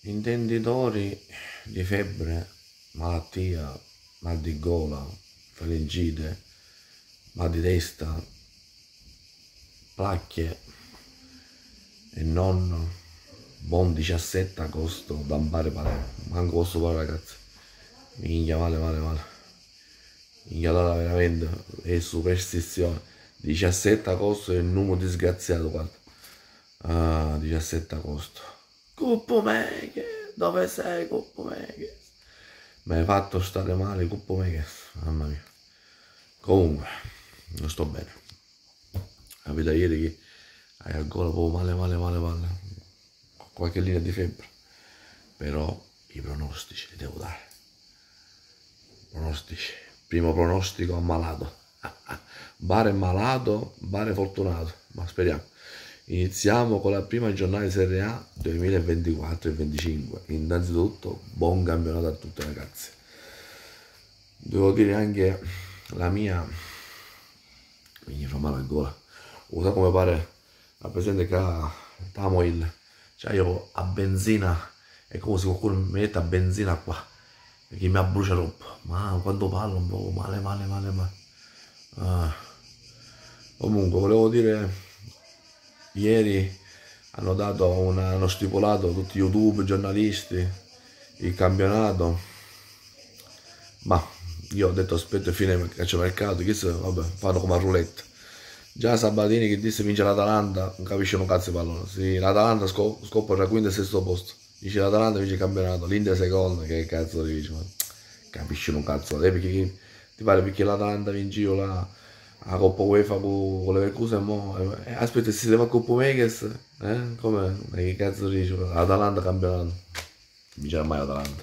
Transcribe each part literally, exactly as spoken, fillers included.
Intenditori di febbre, malattia, mal di gola, faringite, mal di testa, placche e non buon diciassette agosto da Bari Palermo. Manco posso fare, ragazzi. Minchia, male, male, male. Minchia, allora veramente è superstizione. diciassette agosto è il numero disgraziato, guarda. Ah, diciassette agosto. Cuppo Meghe, dove sei, Cuppo Meghe? Mi hai fatto stare male, Cuppo Meghe. Mamma mia. Comunque, non sto bene. Capito ieri che hai al gola proprio male, male, male, male. Qualche linea di febbre. Però i pronostici li devo dare. Pronostici. Primo pronostico ammalato. Bare malato, Bare fortunato. Ma speriamo. Iniziamo con la prima giornata di Serie A duemilaventiquattro e venticinque. Innanzitutto, buon campionato a tutti, ragazzi. Devo dire anche la mia. Mi fa male al gola. Usa come pare la presente che stiamo il. Cioè io a benzina. È come se qualcuno mi mette a benzina qua. Perché mi abbrucia troppo. Ma quando parlo un po' male, male, male, male. Ah. Comunque, volevo dire. Ieri hanno dato una, hanno stipulato tutti YouTube, giornalisti, il campionato, ma io ho detto aspetta fine il calciomercato, che se, vabbè, fanno come a roulette. Già Sabatini che disse vince l'Atalanta, non capisce un cazzo di pallone. Sì, l'Atalanta scop scoppa tra quinto e sesto posto. Dice l'Atalanta vince il campionato, l'Inter secondo, che cazzo di dice, ma capisci un cazzo, perché ti pare perché l'Atalanta vince io la la Coppa UEFA con, con le Leverkusen mo eh, aspetta se si leva a Coppa Vegas eh? Come? Che cazzo dici? Atalanta campionato non vincerà mai l'Atalanta.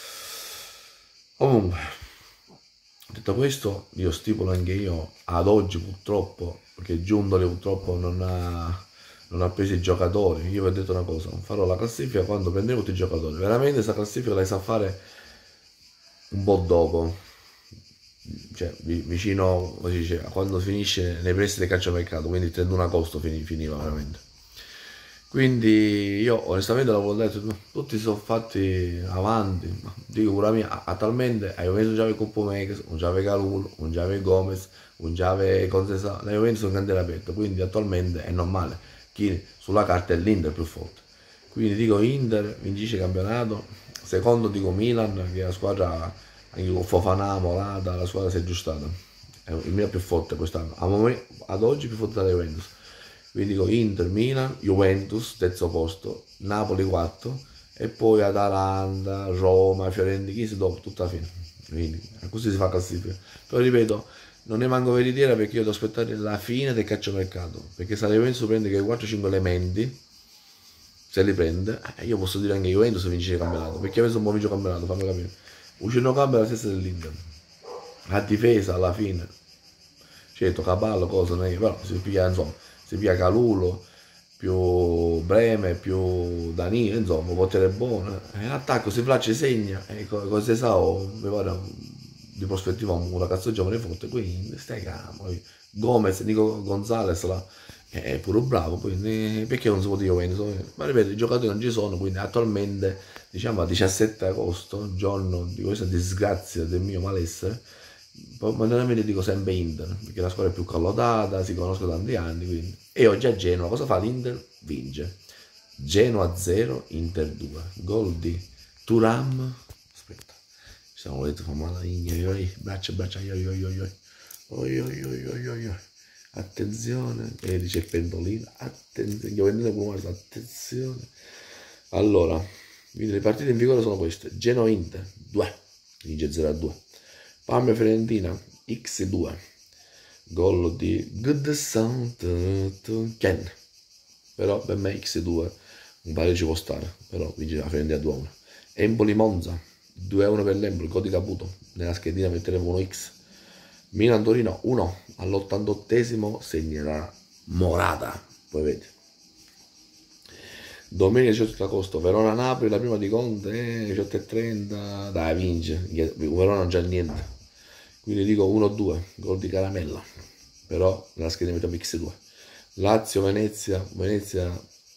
Comunque detto questo io stipolo anche io ad oggi purtroppo perché Giuntoli purtroppo non ha non ha preso i giocatori. Io vi ho detto una cosa, farò la classifica quando prenderò tutti i giocatori, veramente questa classifica la sa fare un po' dopo, cioè vicino come si dice, a quando finisce nei prestiti del calciomercato, quindi il trentuno agosto finiva veramente. Quindi io onestamente l'avevo detto, tutti sono fatti avanti, dico pure la mia, attualmente a Juventus non c'aveva Coppo Megas, non c'aveva Calulo, non c'aveva Gomez, non c'aveva Concesa, la Juventus è un cantiere aperto, quindi attualmente è normale, chi sulla carta è l'Inter più forte. Quindi dico Inter vince il campionato, secondo dico Milan che è la squadra anche con Fofana, Morata, la squadra si è aggiustata, è il mio più forte quest'anno, ad oggi più forte della Juventus. Quindi dico Inter, Milan, Juventus, terzo posto, Napoli quarto, e poi Atalanta, Roma, Fiorentina, chi si dopo, tutta la fine. Quindi così si fa classifica. Però ripeto, non è manco veritiera perché io devo aspettare la fine del calciomercato, perché se la Juventus prende che quattro cinque elementi, se li prende, eh, io posso dire anche Juventus vince il campionato, perché avesse un buon vince il campionato, fammi capire. Uscendo cambio è la stessa dell'Inter. La difesa alla fine, certo Caballo, cosa, non è, però si piglia, insomma, si piglia Calulo, più Breme, più Danilo, insomma, potere buono. E l'attacco si faccia segna, e cose sa, mi pare di prospettiva un ragazzo giovane forte, quindi stai calmo. Gomez, Nico Gonzalez là, è pure bravo, quindi perché non si può dire Juventus? Ma ripeto, i giocatori non ci sono, quindi attualmente, diciamo a diciassette agosto, giorno di questa disgrazia del mio malessere, momentanamente dico sempre Inter, perché la squadra è più collodata, si conosco da tanti anni, quindi. E oggi a Genoa, cosa fa l'Inter? Vince. Genoa zero, Inter due. Gol di Thuram. Aspetta, ci siamo detto, fa male, oi, braccia, braccia, oi, oi, oi, oi. Oi, oi, oi, oi, oi, oi. Attenzione, e dice il pendolino, attenzione, io vendete pure attenzione. Allora, quindi le partite in vigore sono queste: Genoa Inter due, vince zero a due. Parma Fiorentina X due, gol di Goodson Ken, però per me X due un pareggio ci può stare, però vince la Fiorentina due a uno. Empoli Monza due a uno per l'Empoli, gol di Caputo, nella schedina metteremo uno X. Milan Torino uno, all'ottantottesimo segnerà Morata, poi vedi. Domenica diciotto agosto, Verona Napoli, la prima di Conte, diciotto e trenta, dai vince, Verona non c'è niente. Quindi dico uno due, gol di Caramella, però nella scheda mettiamo X due. Lazio Venezia, Venezia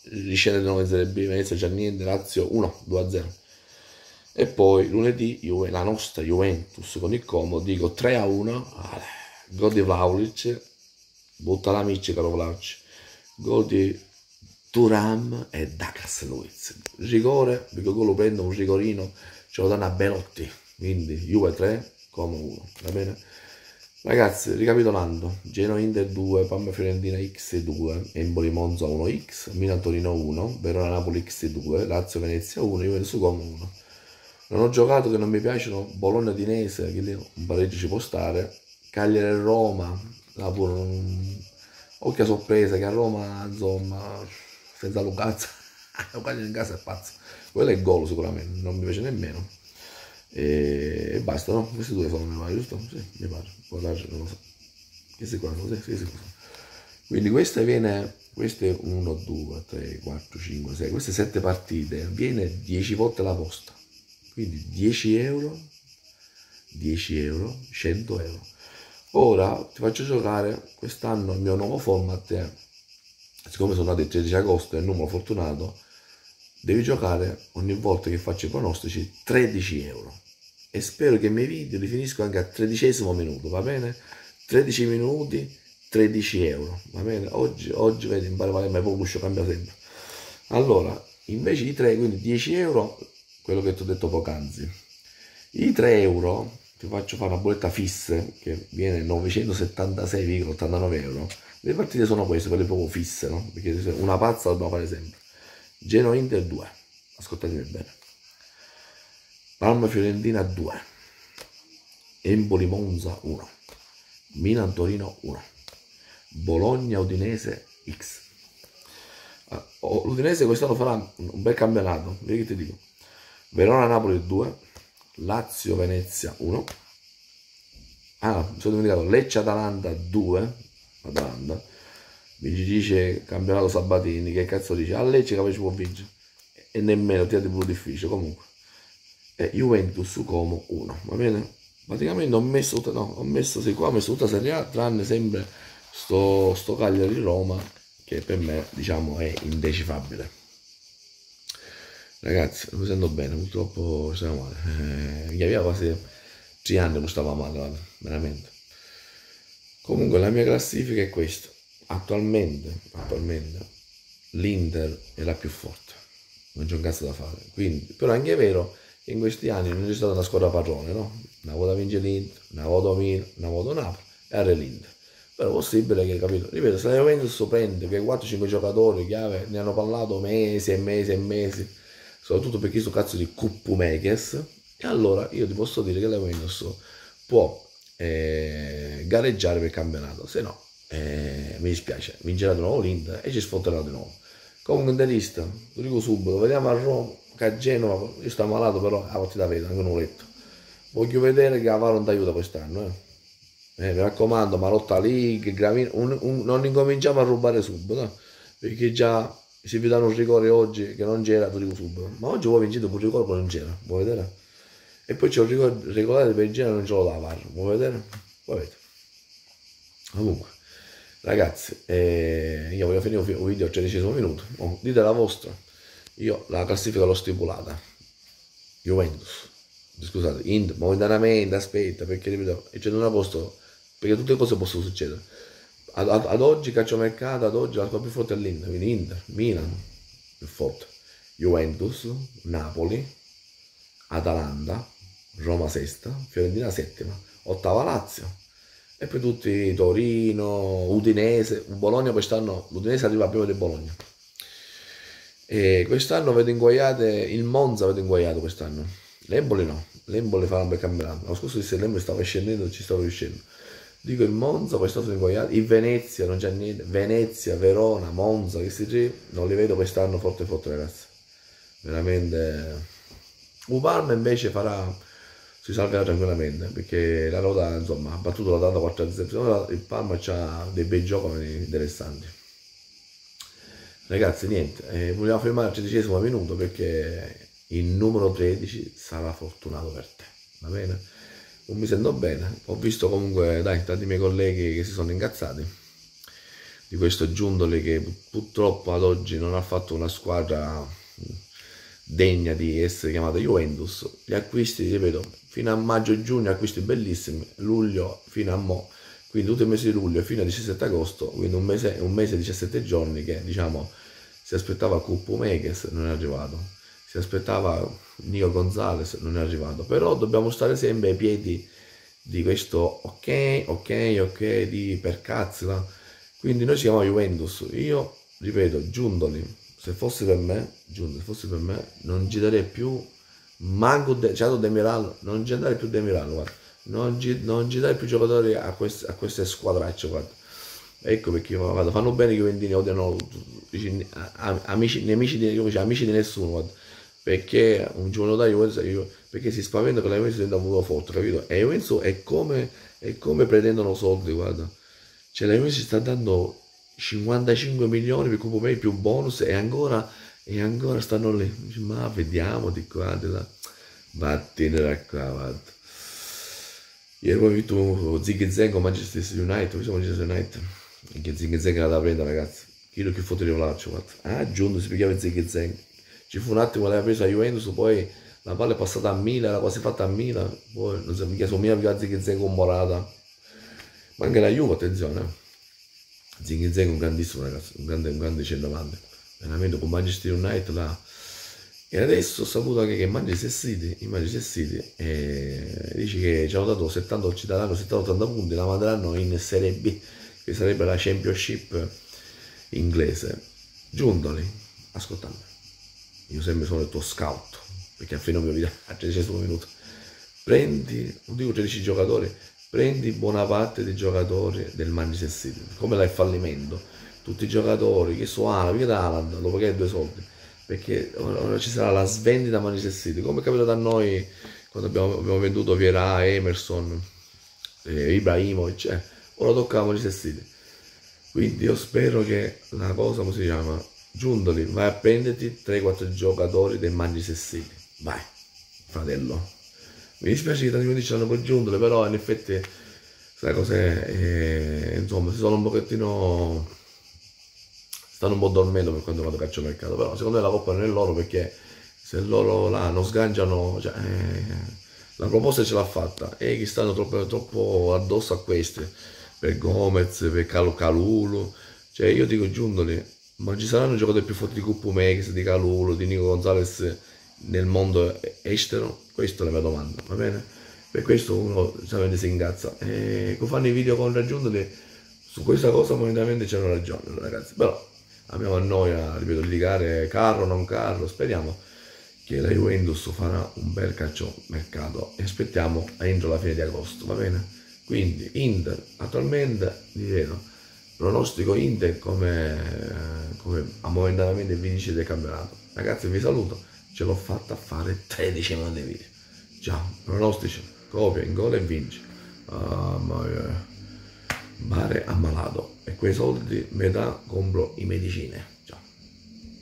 riscende di nuovo in Serie B, Venezia c'è niente, Lazio uno, due a zero. E poi lunedì Juve, la nostra Juventus con il Como, dico tre a uno, gol di Vlahovic, butta la miccia caro Vlahovic, gol di Thuram e Douglas Luiz, rigore, perché quello lo prende un rigorino, ce lo danno a Belotti, quindi Juve tre, Como uno, va bene? Ragazzi, ricapitolando, Genoa Inter due, Parma Fiorentina X due, Empoli Monza uno X, Milan Torino uno, Verona Napoli X due, Lazio Venezia uno, Juventus Como uno. Non ho giocato che non mi piacciono, Bologna Dinese, che lì un pareggio ci può stare, Cagliari Roma, là pure un... occhia sorpresa che a Roma, insomma, senza Lucazza, Lucazza in casa è pazzo, quello è il gol sicuramente, non mi piace nemmeno. E, e basta, no? Questi due sono, mi pare, giusto? Sì, mi pare, poi là non lo so. Questi qua sono, sì, sì, sì. Quindi queste viene, queste uno, due, tre, quattro, cinque, sei, queste sette partite, viene dieci volte la posta. Quindi dieci euro, dieci euro, cento euro. Ora ti faccio giocare quest'anno il mio nuovo format è, siccome sono nato il tredici agosto e il numero fortunato, devi giocare ogni volta che faccio i pronostici tredici euro. E spero che i miei video li finisco anche al tredicesimo minuto, va bene? tredici minuti, tredici euro, va bene? Oggi, oggi vedi, imparo male, ma poi l'uscio cambia sempre. Allora, invece di tre, quindi dieci euro, quello che ti ho detto poc'anzi. I tre euro, ti faccio fare una bolletta fisse, che viene novecentosettantasei virgola ottantanove euro. Le partite sono queste, quelle proprio fisse, no? Perché una pazza la dobbiamo fare sempre. Genoa Inter due, ascoltatemi bene. Parma Fiorentina due, Empoli Monza uno, Milan Torino uno, Bologna Udinese X. L'Udinese quest'anno farà un bel campionato, vedi che ti dico. Verona Napoli due, Lazio Venezia uno. Ah, mi sono dimenticato, Lecce Atalanta due, Atalanta. Mi dice campionato Sabatini, che cazzo dice? A Lecce che ci può vincere. E nemmeno, ti è più difficile comunque. E Juventus Como uno, va bene? Praticamente ho messo tutta, no, ho messo, sì, qua ho messo tutta Serie A, tranne sempre sto, sto Cagliari Roma, che per me, diciamo, è indecifabile. Ragazzi, non mi sento bene, purtroppo stiamo male. Eh, mi aveva quasi tre anni che stava male, guarda, veramente. Comunque la mia classifica è questa. Attualmente, attualmente l'Inter è la più forte, non c'è un cazzo da fare. Quindi, però è anche vero che in questi anni non c'è stata una squadra padrone, no? Una volta vince l'Inter, una volta Milan, una volta Napoli e arre l'Inter. Però è possibile che, capito? Ripeto, se la Juventus prende quei quattro cinque giocatori che ne hanno parlato mesi e mesi e mesi, soprattutto perché sto cazzo di Cuppumekes, e allora io ti posso dire che la Juventus può eh, gareggiare per il campionato, se no eh, mi dispiace, vincerà di nuovo l'Inter e ci sfotterà di nuovo. Comunque interista, lo dico subito, vediamo a Roma, che a Genova, io sto malato però la partita vedo, anche non ho letto. Voglio vedere che Avaro non ti aiuta quest'anno, eh. Eh, mi raccomando, Marotta League, Gravina, un, un, non incominciamo a rubare subito, no? Perché già se vi danno un rigore oggi che non c'era, lo dico subito. Ma oggi voi vincete un rigore che non c'era, vuoi vedere? E poi c'è un rigore regolare per il genere, non ce lo dà V A R, vuoi vedere? Poi vedete. Comunque, ragazzi, eh, io voglio finire un video al tredicesimo minuto. Oh, dite la vostra. Io la classifica l'ho stipulata. Juventus, scusate, Inter, momentaneamente, aspetta, perché ripeto, c'è un posto, perché tutte le cose possono succedere. Ad, ad, ad oggi, calciomercato, ad oggi la squadra più forte è l'Inter, quindi Inter, Milan, più forte, Juventus, Napoli, Atalanta, Roma sesta, Fiorentina settima, ottava Lazio, e poi tutti Torino, Udinese, Bologna quest'anno, l'Udinese arriva prima del Bologna. E quest'anno vedo inguaiate, il Monza vedo inguaiato quest'anno, l'Empoli no, l'Empoli farà un bel campionato, l'anno scorso disse l'Empoli stava scendendo, ci stava riuscendo. Dico il Monza, quest'anno inguaiato, il Venezia non c'è niente, Venezia, Verona, Monza, questi tre non li vedo quest'anno forte forte ragazzi, veramente. U Parma invece farà, si salverà tranquillamente, perché la Rota insomma ha battuto l'Atalanta quattro a zero, il Parma ha dei bei giochi interessanti. Ragazzi, niente, eh, vogliamo fermare al tredicesimo minuto perché il numero tredici sarà fortunato per te, va bene? Non mi sento bene, ho visto comunque, dai, tanti miei colleghi che si sono incazzati, di questo Giuntoli che purtroppo ad oggi non ha fatto una squadra degna di essere chiamata Juventus. Gli acquisti, ripeto, fino a maggio-giugno acquisti bellissimi, luglio fino a mo', quindi tutto il mese di luglio fino al diciassette agosto, quindi un mese, un mese e diciassette giorni che diciamo si aspettava Cupo Meques, non è arrivato, si aspettava Nico Gonzalez, non è arrivato, però dobbiamo stare sempre ai piedi di questo ok, ok, ok di per cazzo, quindi noi siamo Juventus. Io ripeto, Giuntoli, se fosse per me, Giuntoli, se fosse per me, non ci darei più manco de, cioè, Demiral, non ci andare più Demiral, guarda, non ci, non ci dare più giocatori a queste, a queste squadracce, guarda. Ecco perché io, guarda, fanno bene i Juventini, odiano amici, nemici di, io, cioè, amici di nessuno, guarda, perché un giorno da Juventus, perché si spaventa che la Juventus diventa molto forte, capito? E Juventus è come, è come pretendono soldi, guarda, cioè la Juventus ci sta dando cinquantacinque milioni per Cupo Meques più bonus e ancora, e ancora stanno lì, ma vediamo di qua, di là, vattene da qua, guarda. Ieri poi ho visto Ziggy Zeng con Manchester United, ho visto Manchester United, che Ziggy Zeng era da prendere, ragazzi, chiedo che foto di volaccio, guarda. Ah, giunto, si pigliava Ziggy Zeng, ci fu un attimo che l'aveva presa a Juventus, poi la palla è passata a Milan, era quasi fatta a Milan, poi non so, mica su Milan pigliava Ziggy Zeng con Morata, ma anche la Juve, attenzione, Ziggy Zeng è un grandissimo ragazzo, un grande, un grande centravanti, veramente con Manchester United là. E adesso ho saputo anche che Manchester City, in Manchester City eh, dice che ci hanno dato settanta, ci daranno settanta ottanta punti, la manderanno in Serie B, che sarebbe la Championship inglese. Giuntoli, ascoltami, io sempre sono il tuo scout, perché a fine mio video, a tredicesimo minuto, prendi, non dico tredici giocatori, prendi buona parte dei giocatori del Manchester City, come là il fallimento, tutti i giocatori che sono Haaland, via da Haaland, lo paghi due soldi, perché ora ci sarà la svendita a Manchester City, come è capitato a noi quando abbiamo, abbiamo venduto Vieira, Emerson, eh, Ibrahimovic, eh, ora tocca a Manchester City. Quindi io spero che la cosa, come si chiama, Giuntoli, vai a prenderti tre quattro giocatori del Manchester City, vai, fratello. Mi dispiace che tanti minuti ce l'hanno con Giuntoli, però in effetti sai cos'è, eh, insomma, si sono un pochettino, stanno un po' dormendo per quanto riguarda il calciomercato, però secondo me la colpa non è loro, perché se loro là non sganciano, cioè, eh, la proposta ce l'ha fatta e che stanno troppo, troppo addosso a questi, per Gomez, per Calu Calulu, cioè io dico Giuntoli, ma ci saranno giocatori più forti di Cupo Meques, di Calulu, di Nico Gonzalez nel mondo estero? Questa è la mia domanda, va bene? Per questo uno solamente si ingazza, e come fanno i video con Giuntoli su questa cosa momentaneamente c'hanno ragione, ragazzi, però abbiamo a noi a, ripeto, litigare carro o non carro. Speriamo che la Juventus farà un bel calciomercato e aspettiamo entro la fine di agosto, va bene? Quindi Inter attualmente, ripeto, pronostico Inter come, come a momentaneamente vincitrice del campionato. Ragazzi, vi saluto, ce l'ho fatta a fare tredici minuti di video. Ciao, pronostici, copia, in gol e vinci. Ah, ma, eh, mare ammalato, e quei soldi metà compro i medicine.